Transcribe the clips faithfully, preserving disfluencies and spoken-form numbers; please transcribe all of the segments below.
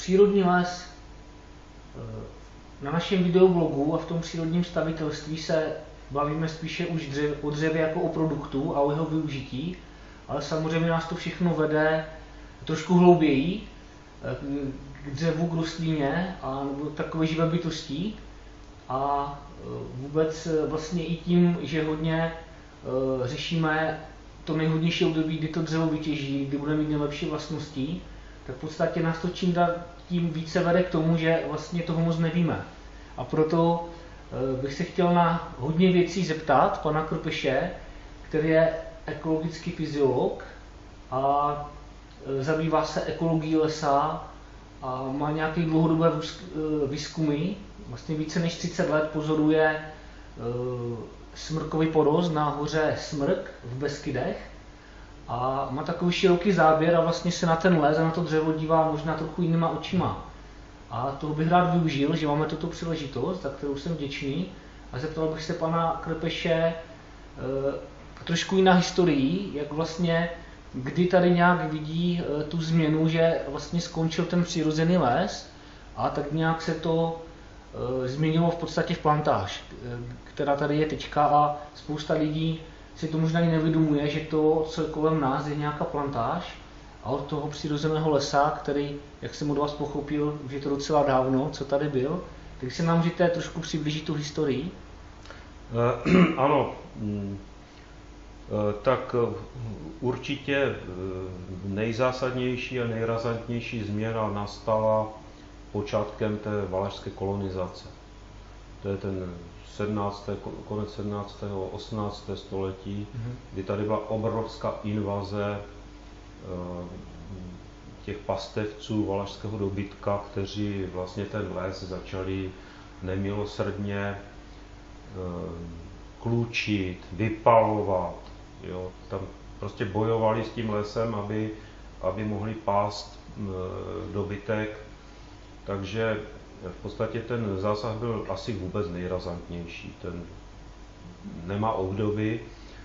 přírodní les. Na našem videoblogu a v tom přírodním stavitelství se bavíme spíše už dřev, o dřevě jako o produktu a o jeho využití, ale samozřejmě nás to všechno vede trošku hlouběji k dřevu, k rostlině a nebo takové živé bytosti. A vůbec vlastně i tím, že hodně řešíme to nejhodnější období, kdy to dřevo vytěží, kdy bude mít nejlepší vlastnosti, tak v podstatě nás to čím dál tím více vede k tomu, že vlastně toho moc nevíme. A proto bych se chtěl na hodně věcí zeptat pana Krpeše, který je ekologický fyziolog a zabývá se ekologií lesa a má nějaké dlouhodobé výzkumy. Vlastně více než třicet let pozoruje smrkový porost na hoře Smrk v Beskydech a má takový široký záběr a vlastně se na ten les a na to dřevo dívá možná trochu jinýma očima. A toho bych rád využil, že máme tuto příležitost, za kterou jsem vděčný, a zeptal bych se pana Krpeše e, trošku i na historii, jak vlastně, kdy tady nějak vidí e, tu změnu, že vlastně skončil ten přirozený les a tak nějak se to e, změnilo v podstatě v plantáž, e, která tady je teďka a spousta lidí si to možná i nevědomuje, že to, co je kolem nás, je nějaká plantáž a od toho přirozeného lesa, který, jak jsem od vás pochopil, že je to docela dávno, co tady byl, tak si nám můžete trošku přiblížit tu historii? Uh, ano, uh, tak uh, určitě uh, nejzásadnější a nejrazantnější změna nastala počátkem té valašské kolonizace. To je ten sedmnáctý konec sedmnáctého osmnáctého století, mm-hmm. kdy tady byla obrovská invaze těch pastevců valašského dobytka, kteří vlastně ten les začali nemilosrdně klučit, vypalovat. Jo. Tam prostě bojovali s tím lesem, aby, aby mohli pást dobytek. Takže v podstatě ten zásah byl asi vůbec nejrazantnější. Ten nemá obdoby.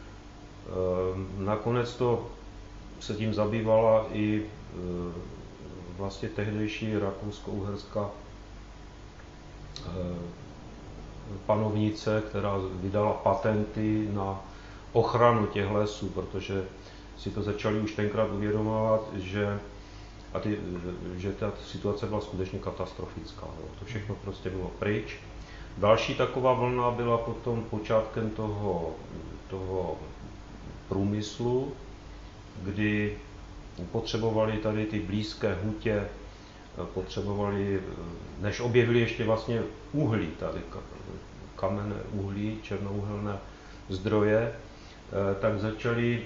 Nakonec to se tím zabývala i e, vlastně tehdejší rakousko-uherská e, panovnice, která vydala patenty na ochranu těch lesů, protože si to začali už tenkrát uvědomovat, že, a ty, že ta situace byla skutečně katastrofická. Jo. To všechno prostě bylo pryč. Další taková vlna byla potom počátkem toho, toho průmyslu, kdy potřebovali tady ty blízké hutě, potřebovali, než objevili ještě vlastně uhlí, tady kamenné uhlí, černouhelné zdroje, tak začali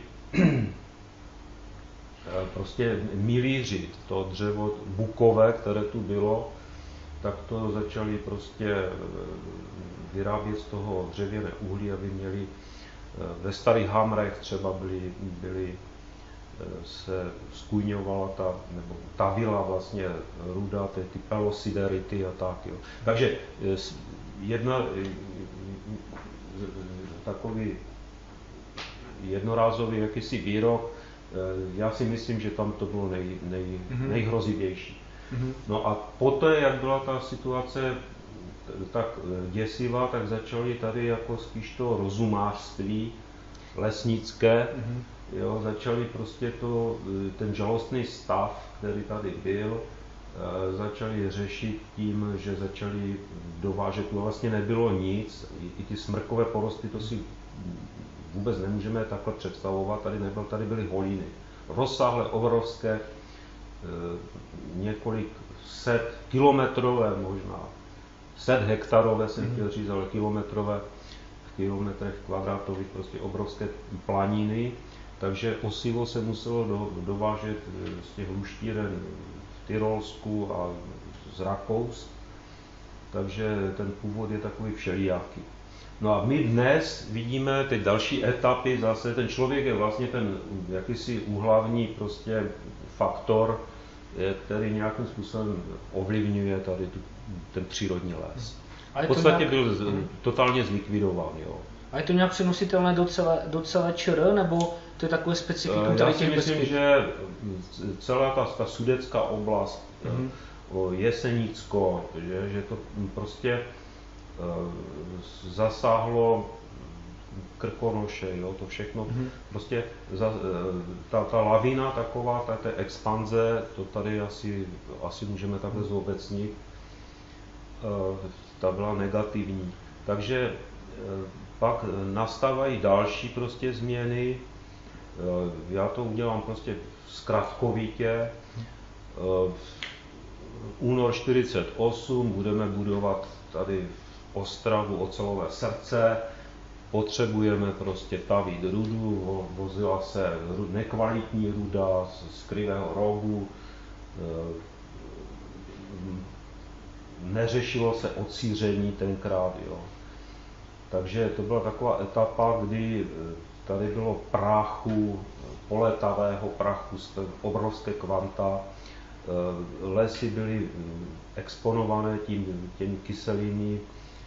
prostě milířit to dřevo bukové, které tu bylo, tak to začali prostě vyrábět z toho dřevěné uhlí, aby měli ve starých hamrech třeba byly, byly se skujňovala ta, nebo tavila vlastně ruda, ty, ty pelosiderity a tak. Jo. Takže jedna, takový jednorázový jakýsi výrok, já si myslím, že tam to bylo nej, nej, mm-hmm. nejhrozivější. Mm-hmm. No a poté, jak byla ta situace tak děsivá, tak začali tady jako spíš to rozumářství lesnické, mm-hmm. jo, začali prostě to, ten žalostný stav, který tady byl, začali řešit tím, že začali dovážet, no vlastně nebylo nic, i ty smrkové porosty, to si vůbec nemůžeme takhle představovat, tady nebyl, tady byly holiny, rozsáhlé, obrovské, několik set, kilometrové možná, set hektarové jsem chtěl říct, ale kilometrové, v kilometrech kvadrátových, prostě obrovské planiny, takže osivo se muselo do, dovážet z těch luštíren v Tyrolsku a z Rakous, takže ten původ je takový všelijaký. No a my dnes vidíme ty další etapy, zase ten člověk je vlastně ten jakýsi úhlavní prostě faktor, který nějakým způsobem ovlivňuje tady tu, ten přírodní les. V podstatě nějak... byl z, totálně zlikvidován. Jo. A je to nějak přenositelné do celé, do celé ČR, nebo to je takové specifikum? Já si myslím, že celá ta, ta sudetská oblast, mm-hmm. o Jesenicko, že, že to prostě e, zasáhlo Krkonoše, jo, to všechno, mm-hmm. prostě za, ta, ta lavina taková, ta, ta expanze, to tady asi, asi můžeme takhle zobecnit, e, ta byla negativní. Takže e, pak nastávají další prostě změny, e, já to udělám prostě zkratkovitě. Únor čtyřicet osm, budeme budovat tady v Ostravu ocelové srdce, potřebujeme prostě tavit rudu, vozila se nekvalitní ruda z Krivého rohu, neřešilo se odsíření tenkrát, jo. Takže to byla taková etapa, kdy tady bylo prachu, poletavého prachu, obrovské kvanta. Lesy byly exponované tím, těmi kyselými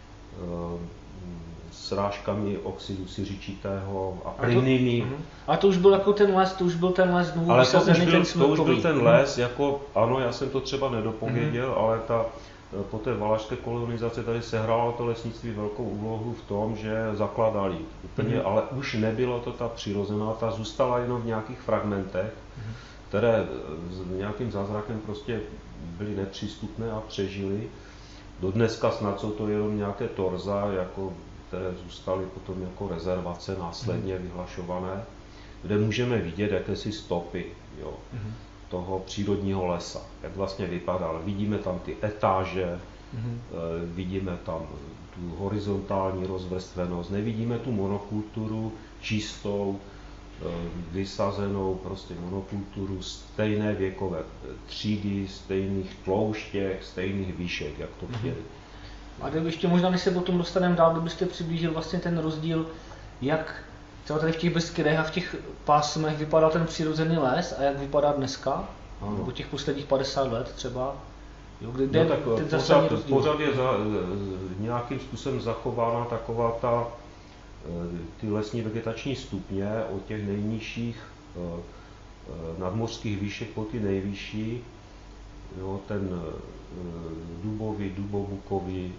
srážkami oxidu siřičitého a plynými. A to už byl jako ten les, to už byl ten les znovu ale to už, byl, ten to už byl ten les, jako, ano, já jsem to třeba nedopověděl, mm-hmm. ale ta, po té valašské kolonizaci tady sehrálo to lesnictví velkou úlohu v tom, že zakládali úplně, mm-hmm. ale už nebylo to ta přirozená, ta zůstala jenom v nějakých fragmentech, mm-hmm. které nějakým zázrakem prostě byly nepřístupné a přežily. Do dneska snad jsou to jenom nějaké torza, jako, které zůstaly potom jako rezervace následně mm-hmm. vyhlašované, kde můžeme vidět jakési stopy, jo, mm-hmm. toho přírodního lesa, jak vlastně vypadal. Vidíme tam ty etáže, mm-hmm. vidíme tam tu horizontální rozvrstvenost, nevidíme tu monokulturu čistou, vysazenou prostě monokulturu stejné věkové třídy, stejných tlouštěk, stejných výšek, jak to chtěli. A kdyby ještě možná, než se potom dostaneme dál, kdybyste přiblížil vlastně ten rozdíl, jak třeba tady v těch Beskydech a v těch pásmech vypadal ten přirozený les a jak vypadá dneska, ano. nebo těch posledních padesát let třeba. Jo, kde no, tak ten pořád, pořád je za, nějakým způsobem zachována taková ta ty lesní vegetační stupně od těch nejnižších nadmořských výšek po ty nejvyšší, jo, ten dubový, dubobukový,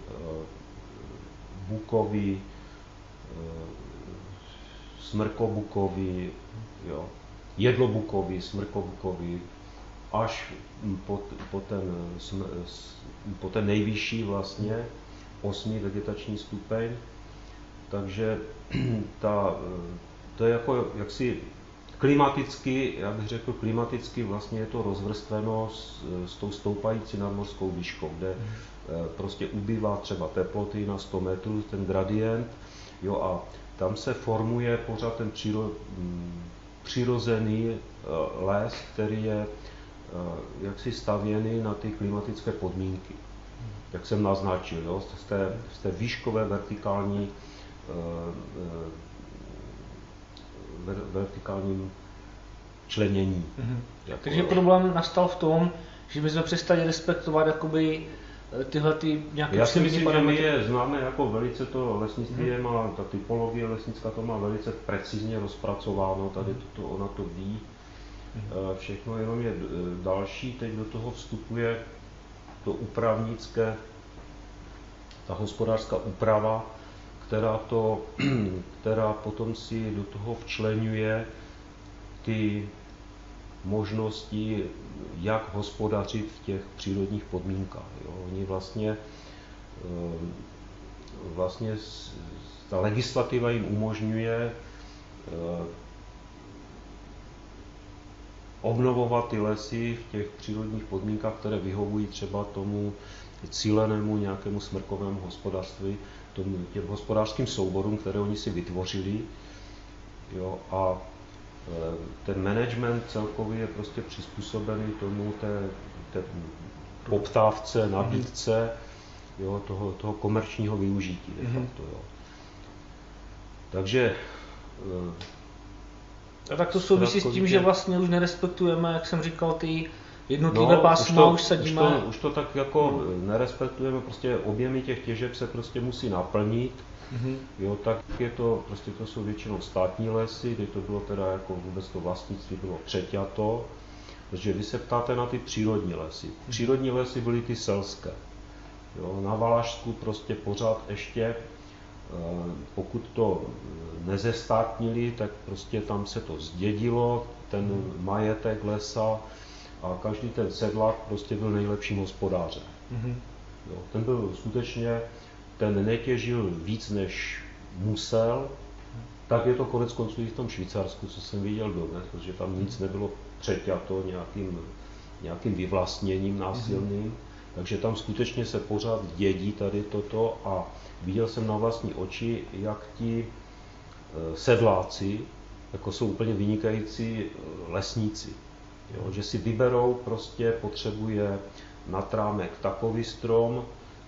bukový, smrkobukový, jo, jedlobukový, smrkobukový, až po, po, ten, po ten nejvyšší vlastně osmý vegetační stupeň. Takže ta, to je jako jaksi klimaticky, já bych řekl klimaticky vlastně je to rozvrstveno s, s tou stoupající nadmořskou výškou, kde prostě ubývá třeba teploty na sto metrů, ten gradient, jo, a tam se formuje pořád ten přiro, přirozený les, který je jaksi stavěný na ty klimatické podmínky, jak jsem naznačil, jo, z té, z té výškové vertikální vertikálním členění. Mm-hmm. Jako Takže je. Problém nastal v tom, že my jsme přestali respektovat jakoby tyhle ty nějaké Já si myslím, že my je známe jako velice to lesnictví, mm-hmm. má, ta typologie lesnická to má velice precizně rozpracováno, tady to, to, ona to ví. Mm-hmm. Všechno jenom je další, teď do toho vstupuje to úpravnické, ta hospodářská úprava, která, to, která potom si do toho včleňuje ty možnosti, jak hospodařit v těch přírodních podmínkách. Jo. Oni vlastně, vlastně ta legislativa jim umožňuje obnovovat ty lesy v těch přírodních podmínkách, které vyhovují třeba tomu cílenému nějakému smrkovému hospodářství, tomu, těm hospodářským souborům, které oni si vytvořili. Jo, a e, ten management celkově je prostě přizpůsobený tomu té, té poptávce, nabídce, jo, toho, toho komerčního využití. De facto, jo. Takže e, a tak to souvisí s tím, že vlastně už nerespektujeme, jak jsem říkal, ty jednotlivé no, pásma, už, už sadíme. Už to, už to tak jako hmm. nerespektujeme, prostě objemy těch těžeb se prostě musí naplnit. Hmm. Jo, tak je to, prostě to jsou většinou státní lesy, kde to bylo teda jako vůbec to vlastnictví bylo přeťato. Protože vy se ptáte na ty přírodní lesy. Přírodní lesy byly ty selské. Jo, na Valašsku prostě pořád ještě, pokud to nezestátnili, tak prostě tam se to zdědilo, ten majetek lesa, a každý ten sedlák prostě byl nejlepším hospodářem. Mm-hmm. Jo, ten byl skutečně, ten netěžil víc, než musel. Tak je to konec konců i v tom Švýcarsku, co jsem viděl dodnes, protože tam nic nebylo přeťato nějakým, nějakým vyvlastněním násilným. Mm-hmm. Takže tam skutečně se pořád dědí tady toto a viděl jsem na vlastní oči, jak ti sedláci jako jsou úplně vynikající lesníci. Jo, že si vyberou, prostě potřebuje na trámek takový strom,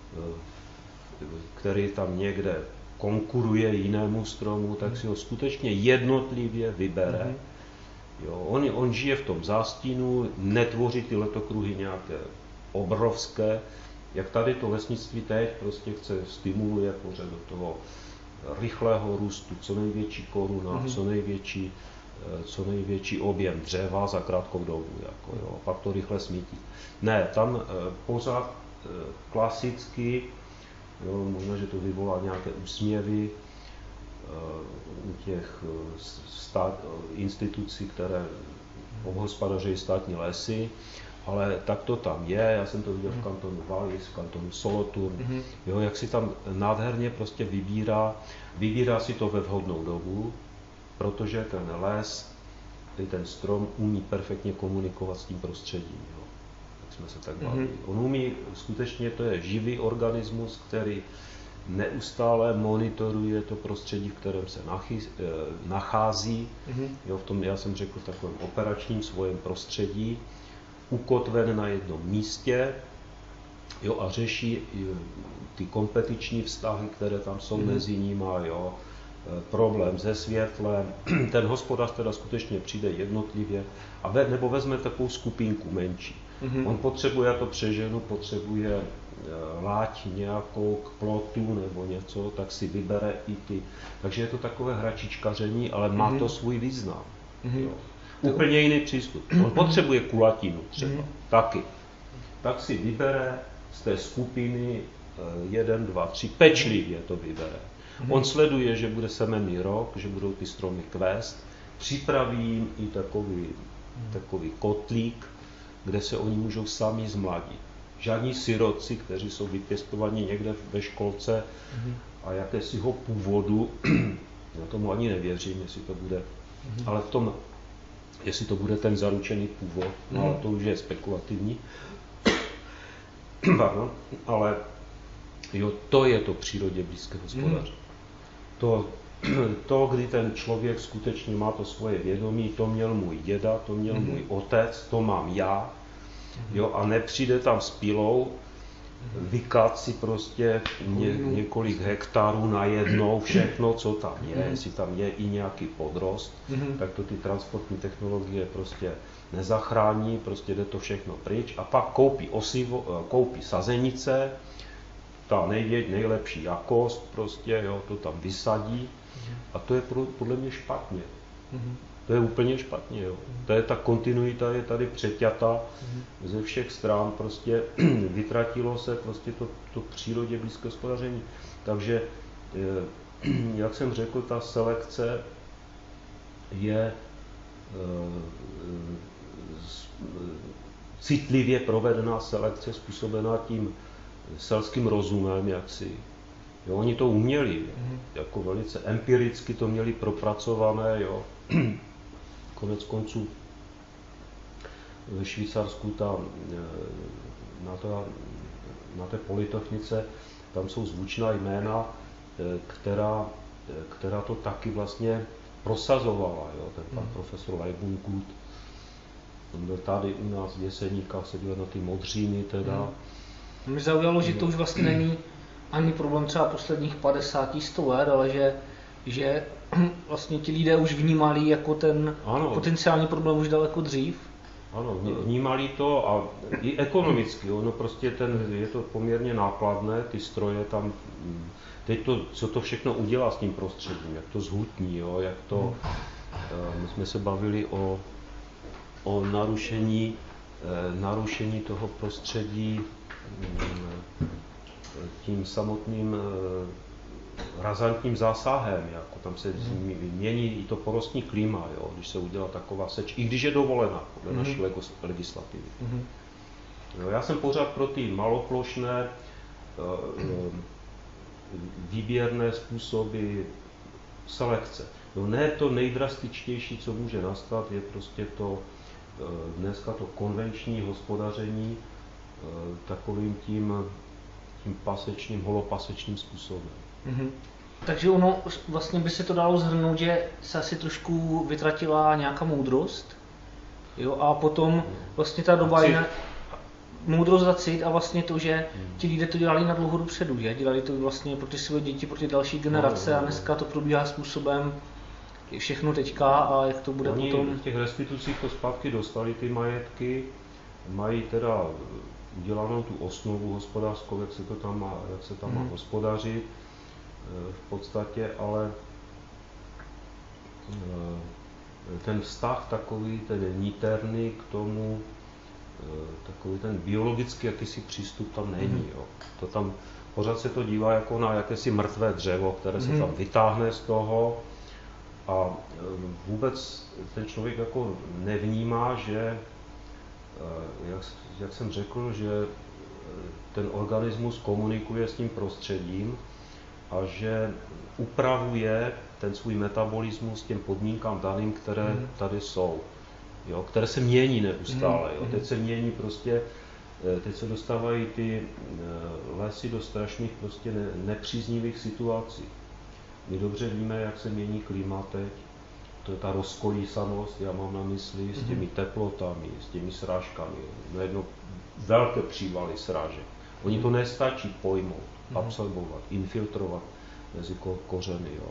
který tam někde konkuruje jinému stromu, tak si ho skutečně jednotlivě vybere. Jo, on, on žije v tom zástínu, netvoří ty letokruhy nějaké obrovské, jak tady to lesnictví teď prostě chce, stimuluje pořád do toho rychlého růstu, co největší koruna, mm-hmm. co největší co největší objem dřeva za krátkou dobu, jako, jo, pak to rychle smítí. Ne, tam e, pořád e, klasicky, jo, možná, že to vyvolá nějaké úsměvy e, u těch stát, institucí, které obhospodařují státní lesy, ale tak to tam je, já jsem to viděl v kantonu Wallis, v kantonu Solothurn, mm-hmm. jo, jak si tam nádherně prostě vybírá, vybírá si to ve vhodnou dobu, protože ten les, ten strom umí perfektně komunikovat s tím prostředím. Jo. Tak jsme se tak bavili. Mm-hmm. On umí, skutečně to je živý organismus, který neustále monitoruje to prostředí, v kterém se nachy, eh, nachází. Mm-hmm. Jo, v tom, já jsem řekl, v takovém operačním svém prostředí, ukotven na jednom místě, jo, a řeší jo, ty kompetiční vztahy, které tam jsou mm-hmm. mezi nimi, jo, problém se světlem, ten hospodář teda skutečně přijde jednotlivě a ve, nebo vezme takovou skupinku menší. Mm-hmm. On potřebuje, já to přeženu, potřebuje láť nějakou k plotu nebo něco, tak si vybere i ty. Takže je to takové hračičkaření, ale má mm-hmm. to svůj význam. Mm-hmm. Jo. Úplně jiný přístup. On potřebuje kulatinu třeba, mm-hmm. taky. Tak si vybere z té skupiny jeden, dva, tři, pečlivě to vybere. Mm-hmm. On sleduje, že bude semenný rok, že budou ty stromy kvést, připraví jim i takový, mm-hmm. takový kotlík, kde se oni můžou sami zmladit. Žádní sirotci, kteří jsou vypěstovaní někde ve školce mm-hmm. a jakésiho původu, já tomu ani nevěřím, jestli to bude, mm-hmm. ale v tom, jestli to bude ten zaručený původ, mm-hmm. ale to už je spekulativní. Pardon, ale jo, to je to přírodě blízké hospodaře. Mm. To, to, kdy ten člověk skutečně má to svoje vědomí, to měl můj děda, to měl mm. můj otec, to mám já, mm. jo, a nepřijde tam s pilou, vykát si prostě ně, několik hektarů najednou, všechno, co tam je, mm. jestli tam je i nějaký podrost, mm. tak to ty transportní technologie prostě nezachrání, prostě jde to všechno pryč a pak koupí osivo, koupí sazenice, ta nejvě, nejlepší jakost, prostě, jo, to tam vysadí a to je podle mě špatně. Mm-hmm. To je úplně špatně. Jo. To je ta kontinuita je tady přeťata mm-hmm. ze všech stran, prostě vytratilo se prostě to, to přírodě blízké hospodaření. Takže, jak jsem řekl, ta selekce je citlivě provedená selekce způsobená tím selským rozumem, jaksi. Jo, oni to uměli, mm. jako velice empiricky to měli propracované, jo. Konec konců ve Švýcarsku tam na, to, na té polytechnice tam jsou zvučná jména, která, která to taky vlastně prosazovala, jo. Ten pan mm. profesor Leibengut, on byl tady u nás v Jeseníkách, seděl na ty modříny teda. Mm. Mě zaujalo, že to už vlastně není ani problém třeba posledních padesát sto let, ale že, že vlastně ti lidé už vnímali jako ten ano. potenciální problém už daleko dřív. Ano, vnímali to a i ekonomicky, ono prostě ten, je to poměrně nákladné, ty stroje tam, teď to, co to všechno udělá s tím prostředím, jak to zhutní, jo, jak to, my jsme se bavili o o narušení, narušení toho prostředí tím samotným razantním zásahem, jako tam se mění i to porostní klima, jo, když se udělá taková seč, i když je dovolena podle mm. naší legislativy. Mm. Jo, já jsem pořád pro ty maloplošné výběrné způsoby selekce. No ne to nejdrastičtější, co může nastat, je prostě to dneska to konvenční hospodaření takovým tím, tím pasečným, holopasečným způsobem. Mm-hmm. Takže ono vlastně by se to dalo shrnout, že se asi trošku vytratila nějaká moudrost, jo, a potom vlastně ta doba je moudrost za cit a vlastně to, že ti lidé to dělali na dlouho dopředu, že? Dělali to vlastně pro ty své děti, pro ty další generace a dneska to probíhá způsobem všechno teďka a jak to bude Oni potom. v těch restitucích to zpátky dostali ty majetky, mají teda udělanou tu osnovu hospodářskou, jak se to tam má, jak se tam hmm. má hospodařit v podstatě, ale ten vztah takový, ten niterný k tomu, takový ten biologický jakýsi přístup tam není. Jo. To tam, pořád se to dívá jako na jakési mrtvé dřevo, které se tam vytáhne z toho a vůbec ten člověk jako nevnímá, že, jak, jak jsem řekl, že ten organismus komunikuje s tím prostředím a že upravuje ten svůj metabolismus těm podmínkám daným, které mm. tady jsou, jo, které se mění neustále. Jo. Teď se mění prostě, teď se dostávají ty lesy do strašných prostě ne, nepříznivých situací. My dobře víme, jak se mění klima teď, to je ta rozkolísanost, já mám na mysli, s těmi teplotami, s těmi srážkami, najednou velké přívaly srážek. Oni to nestačí pojmout, absorbovat, infiltrovat mezi ko- kořeny. Jo.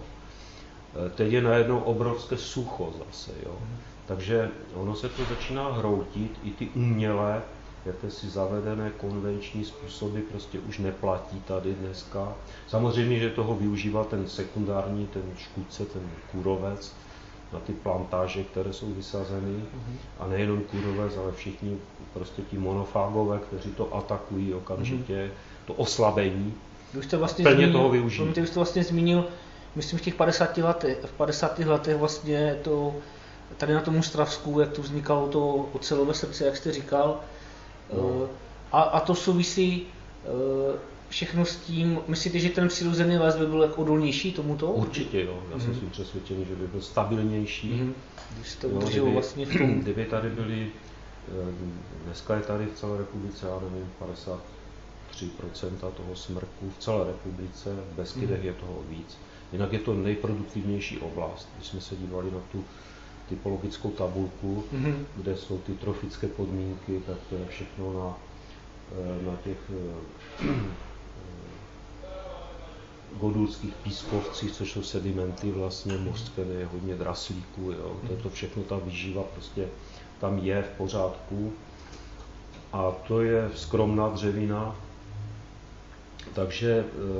Teď je najednou obrovské sucho zase. Jo. Takže ono se to začíná hroutit, i ty umělé, jakési zavedené konvenční způsoby prostě už neplatí tady dneska. Samozřejmě, že toho využívá ten sekundární, ten škůdce, ten kůrovec na ty plantáže, které jsou vysazeny. Mm-hmm. A nejenom kůrovec, ale všichni prostě ti monofágové, kteří to atakují okamžitě, mm-hmm. to oslabení, už to vlastně plně zmínil, toho využijí. Ty už to vlastně zmínil, myslím v těch padesátých letech, v padesátých letech vlastně to tady na tom Ostravsku, jak tu vznikalo to ocelové srdce, jak jste říkal. No. A, a to souvisí všechno s tím, myslíte, že ten přirozený les by byl jako odolnější tomuto? Určitě jo, já jsem mm-hmm. si přesvědčený, že by byl stabilnější. Mm-hmm. Když to udrželo vlastně v tom. Kdyby tady byly, dneska je tady v celé republice, já nevím, padesát tři procenta toho smrku v celé republice, v Beskydech mm-hmm. je toho víc. Jinak je to nejproduktivnější oblast. Když jsme se dívali na tu typologickou tabulku, mm-hmm. kde jsou ty trofické podmínky, tak to je všechno na, na těch godulských pískovcích, což jsou sedimenty vlastně mořské, je hodně draslíků, jo. To je to všechno, ta výživa prostě tam je v pořádku. A to je skromná dřevina, takže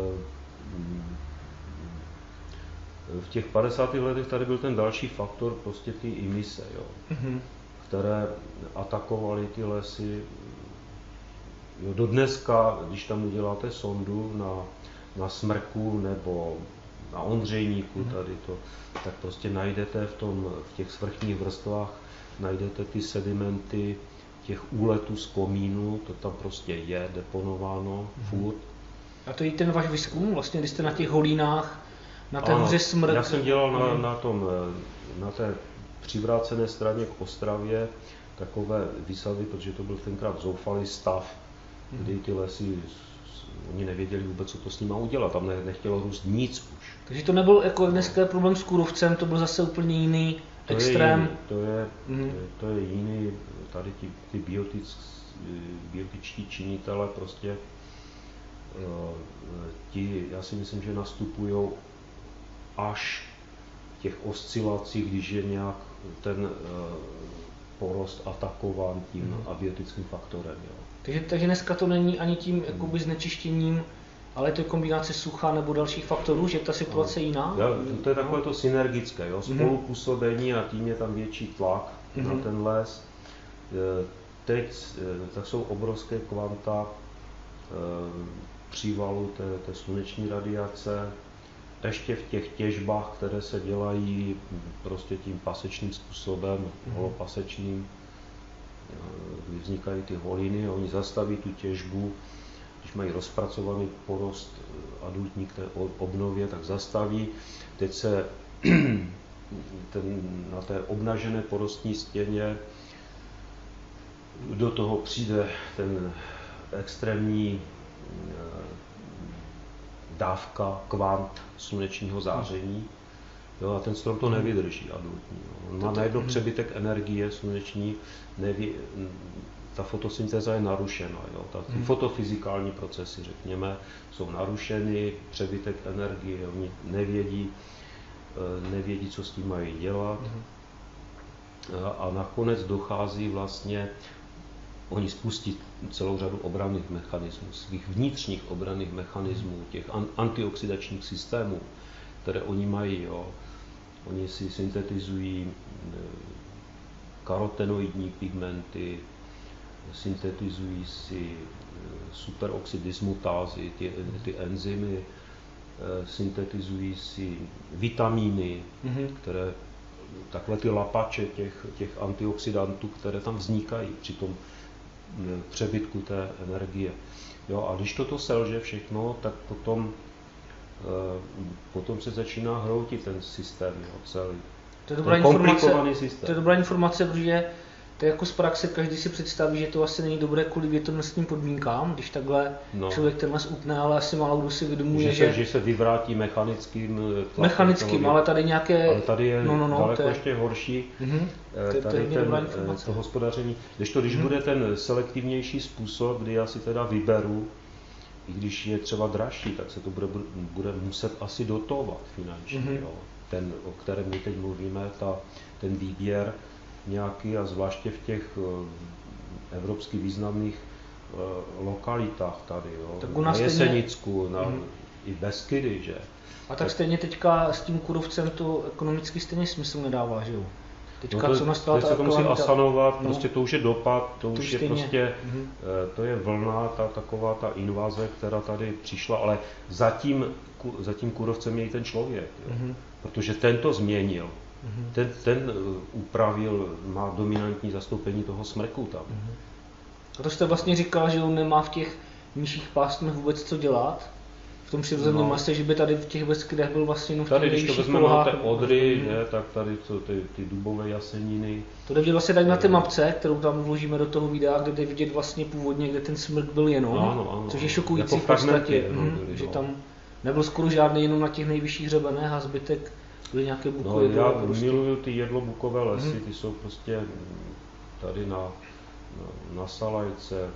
v těch padesátých letech tady byl ten další faktor, prostě ty imise, jo, mm-hmm. které atakovaly ty lesy. Jo, do dneska, když tam uděláte sondu na, na Smrku nebo na Ondřejníku, mm-hmm. tady to, tak prostě najdete v, tom, v těch svrchních vrstvách, najdete ty sedimenty těch úletů z komínu, to tam prostě je deponováno mm-hmm. furt. A to je ten váš výzkum, vlastně, když jste na těch holínách, na té hoře Smrk. Já jsem dělal na, na, tom, na té přivrácené straně k Ostravě takové výsady, protože to byl tenkrát zoufalý stav, mm. kdy ty lesy, oni nevěděli vůbec, co to s nimi má udělat, tam ne, nechtělo růst nic už. Takže to nebyl jako dneska problém s kůrovcem, to byl zase úplně jiný to extrém. Je jiný, to, je, mm. to je jiný, tady ti, ty biotic, biotičtí činitelé prostě, ti, já si myslím, že nastupují až v těch oscilacích, když je nějak ten porost atakován tím mm. abiotickým faktorem. Jo. Takže, takže dneska to není ani tím jakoby znečištěním, ale to je kombinace sucha nebo dalších faktorů, že ta situace je jiná? Ja, to je takové to synergické, jo? Spolupůsobení a tím je tam větší tlak mm. na ten les. Teď tak jsou obrovské kvanta přívalu té, té sluneční radiace. Ještě v těch těžbách, které se dělají prostě tím pasečným způsobem, mm. holopasečným, kdy vznikají ty holiny a oni zastaví tu těžbu, když mají rozpracovaný porost adultní k té obnově, tak zastaví. Teď se ten, na té obnažené porostní stěně do toho přijde ten extrémní dávka kvant slunečního záření, jo, a ten strom to nevydrží adultní. On má najednou přebytek energie sluneční, neví, ta fotosyntéza je narušena. Jo, ta, ty hmm. fotofyzikální procesy, řekněme, jsou narušeny, přebytek energie, oni nevědí, nevědí, co s tím mají dělat. Hmm. A nakonec dochází vlastně, oni spustí celou řadu obranných mechanismů, svých vnitřních obranných mechanismů, těch antioxidačních systémů, které oni mají. Jo. Oni si syntetizují karotenoidní pigmenty, syntetizují si superoxidismutázy, ty, ty enzymy, syntetizují si vitamíny, mm-hmm. které takhle ty lapače těch, těch antioxidantů, které tam vznikají při tom přebytku té energie. Jo, a když toto selže všechno, tak potom, potom se začíná hroutit ten systém, jo, celý. To je dobrá informace, systém. To je dobrá informace, protože to je jako z praxe, každý si představí, že to asi není dobré kvůli větrnostním podmínkám, když takhle no. člověk tenhle utne, ale asi málo kdo si vědomuje, že, že... že se vyvrátí mechanickým tlakem. Mechanickým, ale tady nějaké... Ale tady je no, no, no, to daleko je... ještě horší mm-hmm. tady to, je ten, to hospodaření. Když to, když mm-hmm. bude ten selektivnější způsob, kdy já si teda vyberu, i když je třeba dražší, tak se to bude, bude muset asi dotovat finančně. Mm-hmm. Jo. Ten, o kterém my teď mluvíme, ta, ten výběr nějaký, a zvláště v těch uh, evropsky významných uh, lokalitách tady, jo. Tak u nás na Jesenicku, stejně... na, mm. i Beskydy, že. A tak, tak stejně teďka s tím kůrovcem to ekonomicky stejně smysl nedává, že jo. Teďka, no to, co nastala teď se to musí asanovat, no, prostě to už je dopad, to, to už je stejně. prostě, mm. to je vlna, ta taková ta invaze, která tady přišla, ale zatím, zatím kůrovcem je i ten člověk, jo. Mm. Protože ten to změnil. Mm-hmm. Ten, ten upravil, má dominantní zastoupení toho smrku tam. Mm-hmm. A to jste vlastně říkal, že on nemá v těch nižších pásmech vůbec co dělat? V tom přirozeném no. lese, že by tady v těch Beskydech byl vlastně jenom v těch tady, když to vezmeme na té Odry, mm-hmm. je, tak tady co, ty, ty dubové jaseniny. To jde vidět vlastně tak na té mapce, kterou tam vložíme do toho videa, kde jde vidět vlastně původně, kde ten smrk byl jenom, ano, ano, což je šokující v podstatě, mm, byli, že no. tam nebyl skoro žádný jenom na těch nejvyšších hřebenech a zbytek byly nějaké bukové. No, já prostě. miluju ty jedlobukové lesy, mm. ty jsou prostě tady na, na, na Salajce,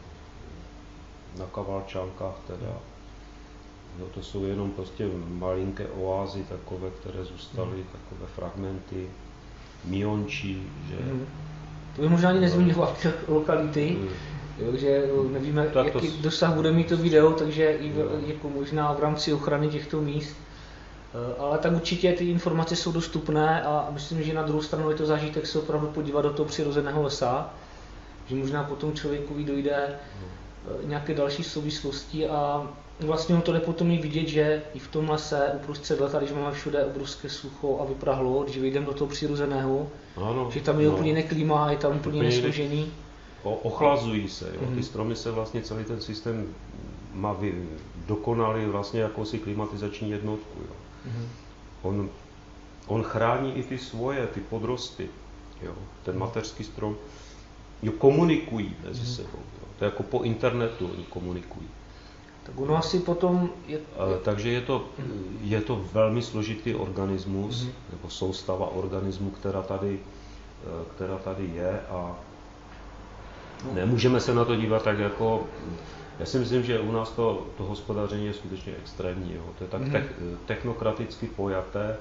na Kavalčánkách teda. No, to jsou jenom prostě malinké oázy takové, které zůstaly, mm. takové fragmenty, Miončí, že... Mm. To by možná ani nezmínil lokality, mm. jo, že nevíme, tak jaký to... dosah bude mít to video, takže i v, jako možná v rámci ochrany těchto míst. Ale tak určitě ty informace jsou dostupné a myslím, že na druhou stranu je to zážitek se opravdu podívat do toho přirozeného lesa, že možná potom člověku dojde nějaké další souvislosti a vlastně to jde potom i vidět, že i v tom lese uprostřed leta, když máme všude obrovské sucho a vyprahlo, když vyjdeme do toho přirozeného, ano, že tam je no. úplně jiné klima, je tam úplně jiné složení. Ochlazují se, jo. Mm. Ty stromy se vlastně celý ten systém má vy, dokonalý vlastně jakousi klimatizační jednotku. Jo. Mm. On, on chrání i ty svoje, ty podrosty, jo. Ten mateřský strom, jo, komunikují mezi mm. sebou. Jo. To je jako po internetu oni komunikují. Tak ono asi potom je... Takže je to, je to velmi složitý organismus, mm. nebo soustava organismu, která tady, která tady je a no. nemůžeme se na to dívat tak jako... Já si myslím, že u nás to, to hospodaření je skutečně extrémní. Jo. To je tak mm. te, technokraticky pojaté,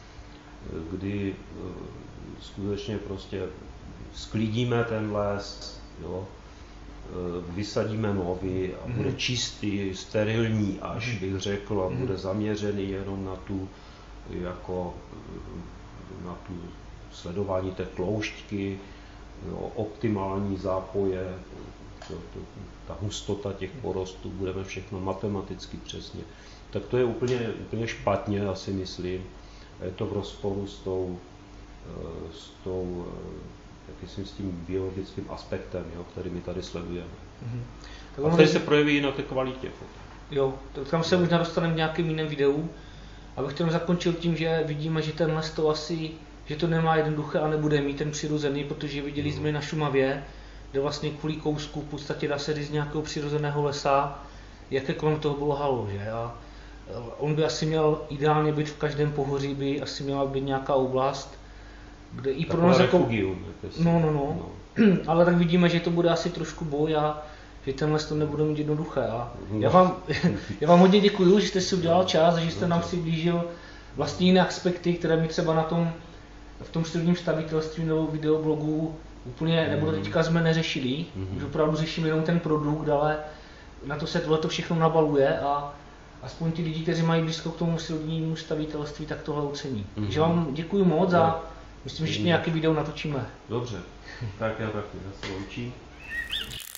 kdy skutečně prostě sklidíme ten les, jo, vysadíme nový a bude čistý, sterilní až bych řekl a bude zaměřený jenom na tu, jako, na tu sledování té tloušťky, jo, optimální zápoje, to, to, ta hustota těch porostů, budeme všechno matematicky přesně. Tak to je úplně, úplně špatně, já si myslím. Je to v rozporu s tou, s tou jakým s tím biologickým aspektem, jo, který my tady sledujeme. Mm-hmm. A který se projeví i na té kvalitě fotek. Jo, tam se možná dostaneme v nějakém jiném videu. Abych to zakončil tím, že vidíme, že ten les to asi, že to nemá jednoduché a nebude mít ten přirozený, protože viděli jsme na Šumavě, kde vlastně kvůli kousku v podstatě dá se říct nějakého přirozeného lesa, jaké kolem toho bylo halo, že? A on by asi měl ideálně být v každém pohoří, by asi měla být nějaká oblast, kde i pro nás jako... refugium, no, no, no, no. Ale tak vidíme, že to bude asi trošku boj a že ten les to nebude mít jednoduché. A já, vám, já vám hodně děkuju, že jste si udělal čas a že jste nám přiblížil vlastně jiné aspekty, které my třeba na tom, v tom přírodním stavitelství nebo videoblogu úplně, nebo teďka jsme neřešili, mm-hmm. že opravdu řešíme jenom ten produkt, ale na to se tohleto všechno nabaluje a aspoň ti lidi, kteří mají blízko k tomu přírodnímu stavitelství, tak tohle ocení. Mm-hmm. Takže vám děkuju moc a myslím, že ještě nějaký video natočíme. Dobře, tak já taky, já se loučím.